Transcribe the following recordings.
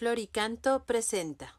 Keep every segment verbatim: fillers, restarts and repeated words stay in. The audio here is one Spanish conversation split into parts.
Floricanto presenta.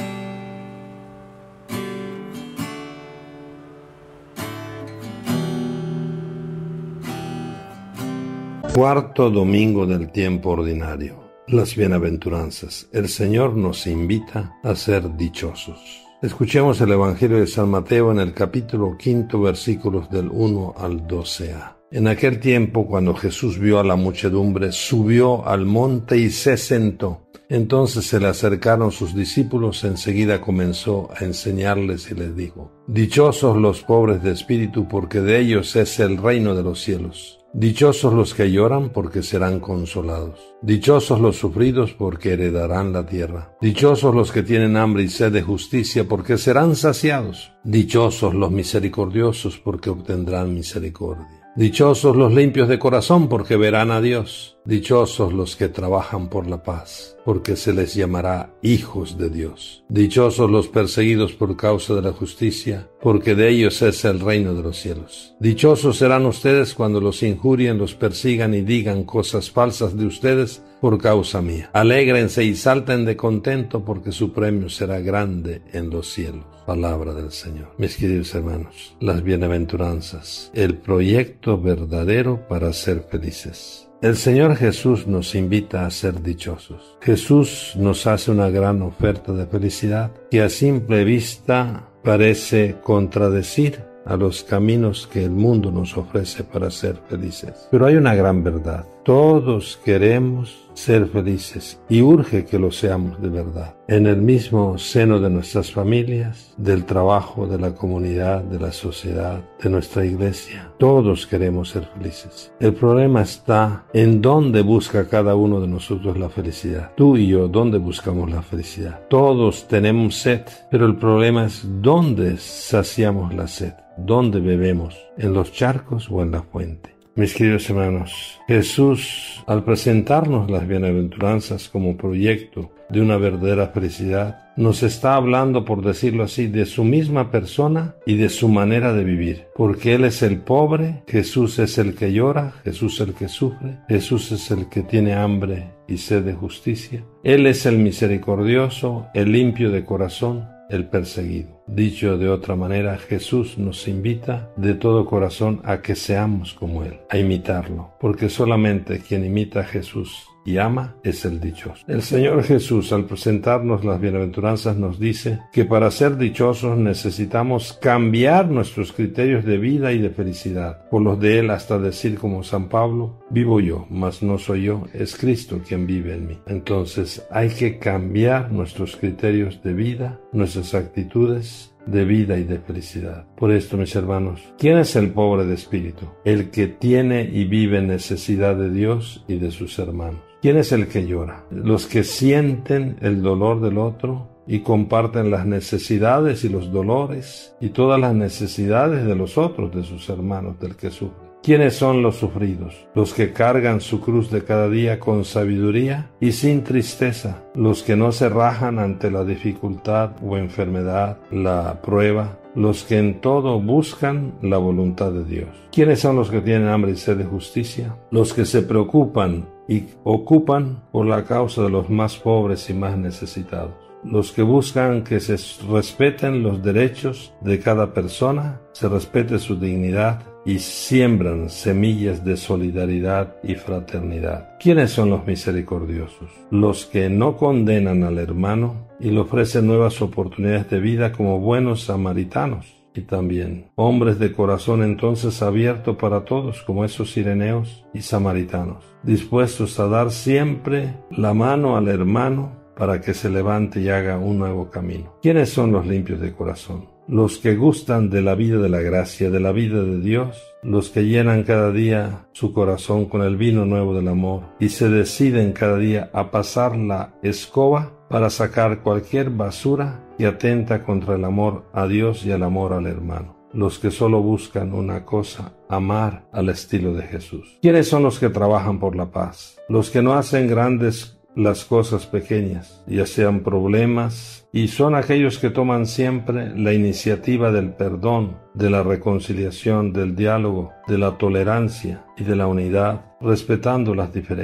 Cuarto domingo del tiempo ordinario. Las bienaventuranzas. El Señor nos invita a ser dichosos. Escuchemos el Evangelio de San Mateo en el capítulo quinto, versículos del uno al doce a. En aquel tiempo, cuando Jesús vio a la muchedumbre, subió al monte y se sentó. Entonces se le acercaron sus discípulos, enseguida comenzó a enseñarles y les dijo: Dichosos los pobres de espíritu, porque de ellos es el reino de los cielos. Dichosos los que lloran, porque serán consolados. Dichosos los sufridos, porque heredarán la tierra. Dichosos los que tienen hambre y sed de justicia, porque serán saciados. Dichosos los misericordiosos, porque obtendrán misericordia. Dichosos los limpios de corazón, porque verán a Dios. Dichosos los que trabajan por la paz, porque se les llamará hijos de Dios. Dichosos los perseguidos por causa de la justicia, porque de ellos es el reino de los cielos. Dichosos serán ustedes cuando los injurien, los persigan y digan cosas falsas de ustedes por causa mía. Alégrense y salten de contento, porque su premio será grande en los cielos. Palabra del Señor. Mis queridos hermanos, las bienaventuranzas, el proyecto verdadero para ser felices. El Señor Jesús nos invita a ser dichosos. Jesús nos hace una gran oferta de felicidad que a simple vista parece contradecir a los caminos que el mundo nos ofrece para ser felices. Pero hay una gran verdad. Todos queremos ser felices y urge que lo seamos de verdad. En el mismo seno de nuestras familias, del trabajo, de la comunidad, de la sociedad, de nuestra iglesia, todos queremos ser felices. El problema está en dónde busca cada uno de nosotros la felicidad. Tú y yo, ¿dónde buscamos la felicidad? Todos tenemos sed, pero el problema es dónde saciamos la sed. ¿Dónde bebemos? ¿En los charcos o en la fuente? Mis queridos hermanos, Jesús, al presentarnos las bienaventuranzas como proyecto de una verdadera felicidad, nos está hablando, por decirlo así, de su misma persona y de su manera de vivir. Porque Él es el pobre, Jesús es el que llora, Jesús es el que sufre, Jesús es el que tiene hambre y sed de justicia. Él es el misericordioso, el limpio de corazón, el perseguido. Dicho de otra manera, Jesús nos invita de todo corazón a que seamos como Él, a imitarlo, porque solamente quien imita a Jesús y ama es el dichoso. El Señor Jesús, al presentarnos las bienaventuranzas, nos dice que para ser dichosos necesitamos cambiar nuestros criterios de vida y de felicidad por los de Él, hasta decir como San Pablo: vivo yo, mas no soy yo, es Cristo quien vive en mí. Entonces hay que cambiar nuestros criterios de vida, nuestras actitudes de vida y de felicidad. Por esto, mis hermanos, ¿quién es el pobre de espíritu? El que tiene y vive necesidad de Dios y de sus hermanos. ¿Quién es el que llora? Los que sienten el dolor del otro y comparten las necesidades y los dolores y todas las necesidades de los otros, de sus hermanos, del que sufre. ¿Quiénes son los sufridos? Los que cargan su cruz de cada día con sabiduría y sin tristeza, los que no se rajan ante la dificultad o enfermedad, la prueba, los que en todo buscan la voluntad de Dios. ¿Quiénes son los que tienen hambre y sed de justicia? Los que se preocupan y ocupan por la causa de los más pobres y más necesitados. Los que buscan que se respeten los derechos de cada persona, se respete su dignidad y siembran semillas de solidaridad y fraternidad. ¿Quiénes son los misericordiosos? Los que no condenan al hermano y le ofrecen nuevas oportunidades de vida como buenos samaritanos. Y también hombres de corazón entonces abierto para todos, como esos sireneos y samaritanos, dispuestos a dar siempre la mano al hermano para que se levante y haga un nuevo camino. ¿Quiénes son los limpios de corazón? Los que gustan de la vida de la gracia, de la vida de Dios, los que llenan cada día su corazón con el vino nuevo del amor y se deciden cada día a pasar la escoba para sacar cualquier basura que atenta contra el amor a Dios y el amor al hermano. Los que solo buscan una cosa, amar al estilo de Jesús. ¿Quiénes son los que trabajan por la paz? Los que no hacen grandes las cosas pequeñas, ya sean problemas, y son aquellos que toman siempre la iniciativa del perdón, de la reconciliación, del diálogo, de la tolerancia y de la unidad, respetando las diferencias.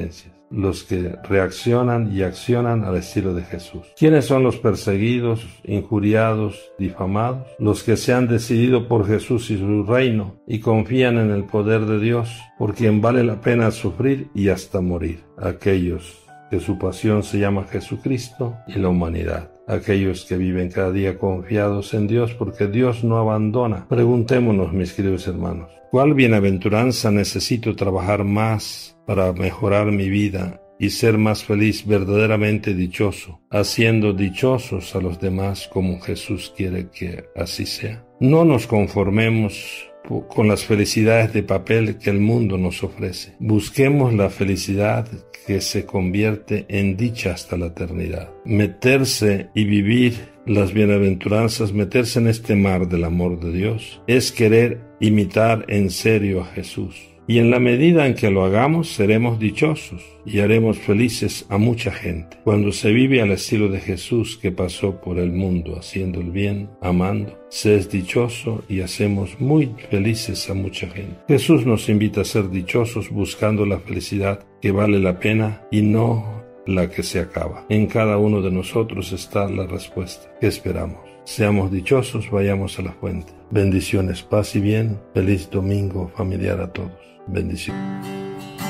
los que reaccionan y accionan al estilo de Jesús. ¿Quiénes son los perseguidos, injuriados, difamados? Los que se han decidido por Jesús y su reino y confían en el poder de Dios, por quien vale la pena sufrir y hasta morir. Aquellos que su pasión se llama Jesucristo y la humanidad. Aquellos que viven cada día confiados en Dios porque Dios no abandona. Preguntémonos, mis queridos hermanos, ¿cuál bienaventuranza necesito trabajar más para mejorar mi vida y ser más feliz, verdaderamente dichoso, haciendo dichosos a los demás como Jesús quiere que así sea? No nos conformemos con las felicidades de papel que el mundo nos ofrece. Busquemos la felicidad que se convierte en dicha hasta la eternidad. Meterse y vivir las bienaventuranzas, meterse en este mar del amor de Dios, es querer imitar en serio a Jesús. Y en la medida en que lo hagamos, seremos dichosos y haremos felices a mucha gente. Cuando se vive al estilo de Jesús, que pasó por el mundo haciendo el bien, amando, se es dichoso y hacemos muy felices a mucha gente. Jesús nos invita a ser dichosos buscando la felicidad que vale la pena y no la que se acaba. En cada uno de nosotros está la respuesta. ¿Qué esperamos? Seamos dichosos, vayamos a la fuente. Bendiciones, paz y bien. Feliz domingo familiar a todos. Bendiciones.